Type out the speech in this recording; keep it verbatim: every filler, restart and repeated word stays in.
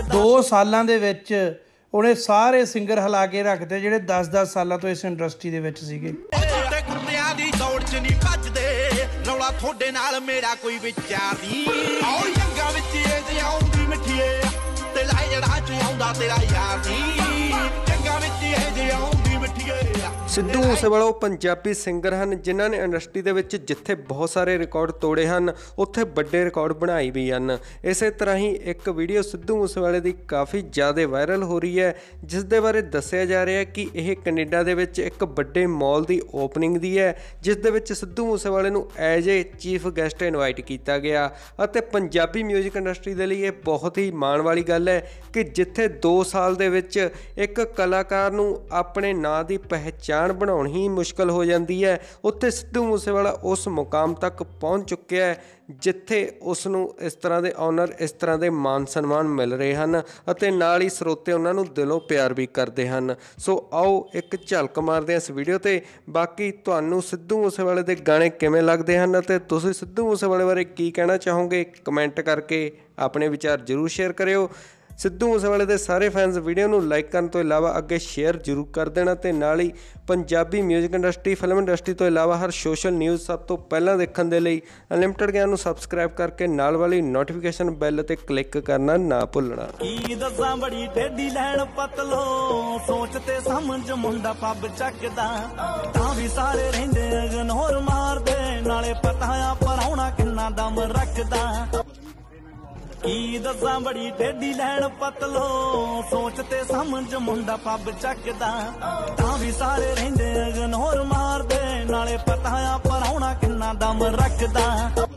दो सालां दे विच ਉਹਨੇ ਸਾਰੇ ਸਿੰਗਰ ਹਿਲਾ ਕੇ ਰੱਖਦੇ ਜਿਹੜੇ ਦਸ ਦਸ ਸਾਲਾਂ ਤੋਂ ਇਸ ਇੰਡਸਟਰੀ ਦੇ ਵਿੱਚ ਸੀਗੇ। ਕੁੱਤਿਆਂ ਦੀ ਦੌੜ ਚ ਨਹੀਂ ਭੱਜਦੇ ਰੌਲਾ ਤੁਹਾਡੇ ਨਾਲ ਮੇਰਾ ਕੋਈ ਵਿਚਾਰ ਨਹੀਂ ਔਰ ਜੰਗਾਂ ਵਿੱਚ ਇਹ ਤੇ ਆਉਂਦੀ ਮਿੱਠੀਏ ਤੇ ਲਾਈ ਜੜਾ ਚ ਆਉਂਦਾ ਤੇਰਾ ਯਾਰ ਨਹੀਂ ਜੰਗਾਂ ਵਿੱਚ ਇਹ ਤੇ ਆਉਂਦੀ ਮਿੱਠੀਏ। ਸਿੱਧੂ ਮੂਸੇਵਾਲਾ ਉਹ ਪੰਜਾਬੀ ਸਿੰਗਰ ਹਨ ਜਿਨ੍ਹਾਂ ਨੇ ਇੰਡਸਟਰੀ ਦੇ ਵਿੱਚ ਜਿੱਥੇ ਬਹੁਤ ਸਾਰੇ ਰਿਕਾਰਡ ਤੋੜੇ ਹਨ ਉੱਥੇ ਵੱਡੇ ਰਿਕਾਰਡ ਬਣਾਏ ਵੀ ਹਨ। ਇਸੇ ਤਰ੍ਹਾਂ ਹੀ ਇੱਕ ਵੀਡੀਓ ਸਿੱਧੂ ਮੂਸੇਵਾਲੇ ਦੀ ਕਾਫੀ ਜ਼ਿਆਦਾ ਵਾਇਰਲ ਹੋ ਰਹੀ ਹੈ ਜਿਸ ਦੇ ਬਾਰੇ ਦੱਸਿਆ ਜਾ ਰਿਹਾ ਹੈ ਕਿ ਇਹ ਕੈਨੇਡਾ ਦੇ ਵਿੱਚ ਇੱਕ ਵੱਡੇ ਮਾਲ ਦੀ ਓਪਨਿੰਗ ਦੀ ਹੈ ਜਿਸ ਦੇ ਵਿੱਚ ਸਿੱਧੂ ਮੂਸੇਵਾਲੇ ਨੂੰ as a chief guest invite ਕੀਤਾ ਗਿਆ ਅਤੇ ਪੰਜਾਬੀ ਮਿਊਜ਼ਿਕ ਇੰਡਸਟਰੀ ਦੇ ਲਈ ਇਹ ਬਹੁਤ ਹੀ ਮਾਣ ਵਾਲੀ ਗੱਲ ਹੈ ਕਿ ਜਿੱਥੇ ਦੋ ਸਾਲ ਦੇ ਵਿੱਚ ਇੱਕ ਕਲਾਕਾਰ ਨੂੰ ਆਪਣੇ ਨਾਂ ਦੀ ਪਹਿਚਾਣ ਬਣਾਉਣੀ ਹੀ ਮੁਸ਼ਕਲ ਹੋ ਜਾਂਦੀ ਹੈ ਉੱਥੇ ਸਿੱਧੂ ਮੂਸੇਵਾਲਾ ਉਸ ਮੁਕਾਮ ਤੱਕ ਪਹੁੰਚ ਚੁੱਕਿਆ ਹੈ ਜਿੱਥੇ ਉਸ ਨੂੰ ਇਸ ਤਰ੍ਹਾਂ ਦੇ ਆਨਰ ਇਸ ਤਰ੍ਹਾਂ ਦੇ ਮਾਨ ਸਨਮਾਨ ਮਿਲ ਰਹੇ ਹਨ ਅਤੇ ਨਾਲ ਹੀ ਸਰੋਤੇ ਉਹਨਾਂ ਨੂੰ ਦਿਲੋਂ ਪਿਆਰ ਵੀ ਕਰਦੇ ਹਨ। ਸੋ ਆਓ ਇੱਕ ਝਲਕ ਮਾਰਦੇ ਹਾਂ ਇਸ ਵੀਡੀਓ ਤੇ। ਬਾਕੀ ਤੁਹਾਨੂੰ ਸਿੱਧੂ ਮੂਸੇਵਾਲੇ ਦੇ ਗਾਣੇ ਕਿਵੇਂ ਲੱਗਦੇ ਹਨ ਅਤੇ ਤੁਸੀਂ ਸਿੱਧੂ ਮੂਸੇਵਾਲੇ ਬਾਰੇ ਕੀ ਕਹਿਣਾ ਚਾਹੋਗੇ ਕਮੈਂਟ ਕਰਕੇ ਆਪਣੇ ਵਿਚਾਰ ਜ਼ਰੂਰ ਸ਼ੇਅਰ ਕਰਿਓ। ਸਿੱਧੂ ਮੂਸੇਵਾਲੇ ਦੇ ਸਾਰੇ ਫੈਨਸ ਵੀਡੀਓ ਨੂੰ ਲਾਈਕ ਕਰਨ ਤੋਂ ਇਲਾਵਾ ਅੱਗੇ ਸ਼ੇਅਰ ਜ਼ਰੂਰ ਕਰ ਦੇਣਾ ਤੇ ਨਾਲ ਹੀ Punjabi music industry film industry ਤੋਂ ਇਲਾਵਾ ਹਰ ਸੋਸ਼ਲ ਨਿਊਜ਼ ਸਭ ਤੋਂ ਪਹਿਲਾਂ ਦੇਖਣ ਦੇ ਲਈ ਅਨਲਿਮਟਿਡ ਗਿਆਨ ਨੂੰ ਸਬਸਕ੍ਰਾਈਬ ਕਰਕੇ ਨਾਲ ਵਾਲੀ ਨੋਟੀਫਿਕੇਸ਼ਨ ਬੈਲ ਤੇ ਕਲਿੱਕ ਕਰਨਾ ਨਾ ਭੁੱਲਣਾ। ਕੀ ਦੱਸਾਂ ਬੜੀ ਟੇਢੀ ਲੈਣ ਪਤਲੋ ਸੋਚ ਤੇ ਸਮਝ ਮੁੰਡਾ ਪੱਬ ਚੱਕਦਾ ਤਾਂ ਵੀ ਸਾਰੇ ਰਹਿੰਦੇ ਇਗਨੋਰ ਮਾਰਦੇ ਨਾਲੇ ਪਤਾ ਆ ਪਰਾਉਣਾ ਕਿੰਨਾ ਦਮ ਰੱਖਦਾ। ਕੀ ਦੱਸਾਂ ਬੜੀ ਟੇਢੀ ਲੈਣ ਪਤਲੋ ਸੋਚ ਤੇ ਸਮਝ ਮੁੰਡਾ ਪੱਬ ਚੱਕਦਾ ਤਾਂ ਵੀ ਸਾਰੇ ਰਹਿੰਦੇ ਇਗਨੋਰ ਮਾਰਦੇ ਨਾਲੇ ਪਤਾ ਆ ਪਰਾਉਣਾ ਕਿੰਨਾ ਦਮ ਰੱਖਦਾ।